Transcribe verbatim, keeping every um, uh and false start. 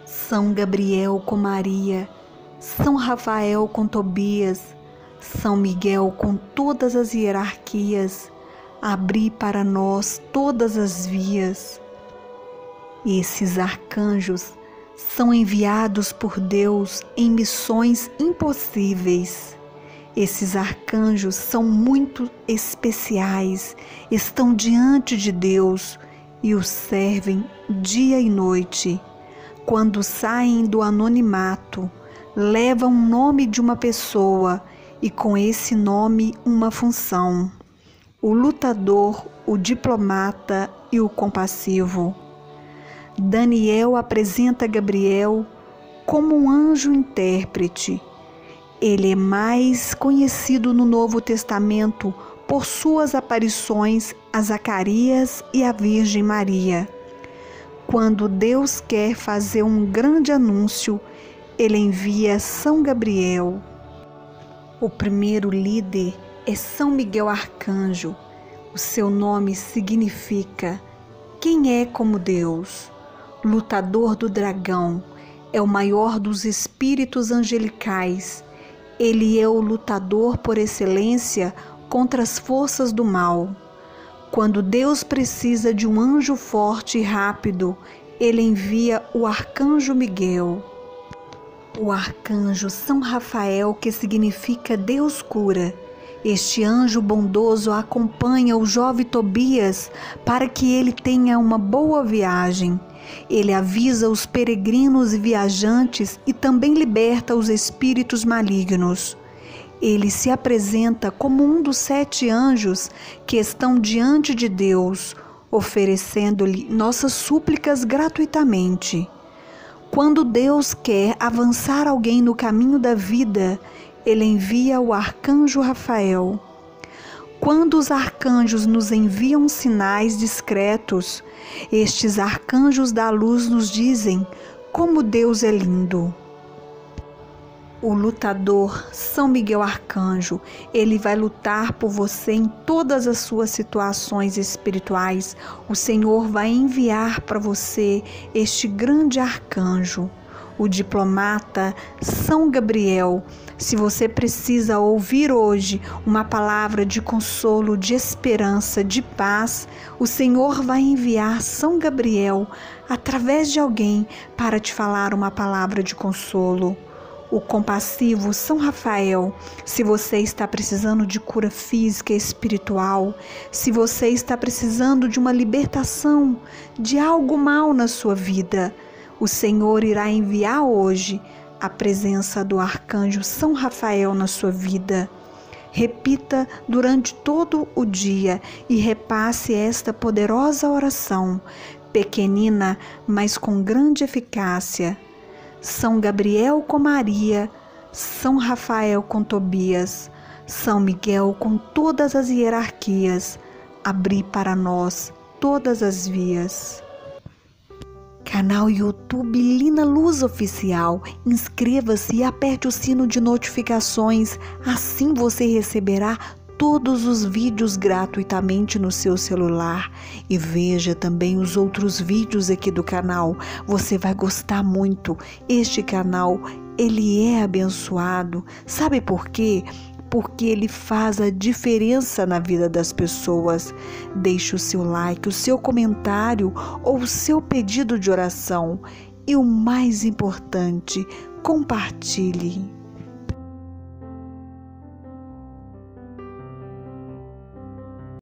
São Gabriel com Maria, São Rafael com Tobias, São Miguel com todas as hierarquias, abri para nós todas as vias. Esses arcanjos são enviados por Deus em missões impossíveis. Esses arcanjos são muito especiais, estão diante de Deus e o servem dia e noite. Quando saem do anonimato, levam o nome de uma pessoa e com esse nome uma função: o lutador, o diplomata e o compassivo. Daniel apresenta Gabriel como um anjo intérprete. Ele é mais conhecido no Novo Testamento por suas aparições a Zacarias e a Virgem Maria. Quando Deus quer fazer um grande anúncio, Ele envia São Gabriel. O primeiro líder é São Miguel Arcanjo. O seu nome significa quem é como Deus. Lutador do dragão, é o maior dos espíritos angelicais. Ele é o lutador por excelência contra as forças do mal. Quando Deus precisa de um anjo forte e rápido, Ele envia o arcanjo Miguel. O arcanjo São Rafael, que significa Deus cura. Este anjo bondoso acompanha o jovem Tobias para que ele tenha uma boa viagem. Ele avisa os peregrinos e viajantes e também liberta os espíritos malignos. Ele se apresenta como um dos sete anjos que estão diante de Deus, oferecendo-lhe nossas súplicas gratuitamente. Quando Deus quer avançar alguém no caminho da vida, Ele envia o arcanjo Rafael. Quando os arcanjos nos enviam sinais discretos, estes arcanjos da luz nos dizem como Deus é lindo. O lutador São Miguel Arcanjo, ele vai lutar por você em todas as suas situações espirituais. O Senhor vai enviar para você este grande arcanjo. O diplomata São Gabriel, se você precisa ouvir hoje uma palavra de consolo, de esperança, de paz, o Senhor vai enviar São Gabriel através de alguém para te falar uma palavra de consolo. O compassivo São Rafael, se você está precisando de cura física e espiritual, se você está precisando de uma libertação de algo mal na sua vida, o Senhor irá enviar hoje a presença do arcanjo São Rafael na sua vida. Repita durante todo o dia e repasse esta poderosa oração, pequenina, mas com grande eficácia. São Gabriel com Maria, São Rafael com Tobias, São Miguel com todas as hierarquias, abri para nós todas as vias. Canal YouTube Lina Luz Oficial. Inscreva-se e aperte o sino de notificações, assim você receberá todos os vídeos gratuitamente no seu celular. E veja também os outros vídeos aqui do canal, você vai gostar muito. Este canal, ele é abençoado, sabe por quê? Porque ele faz a diferença na vida das pessoas. Deixe o seu like, o seu comentário ou o seu pedido de oração. E o mais importante, compartilhe.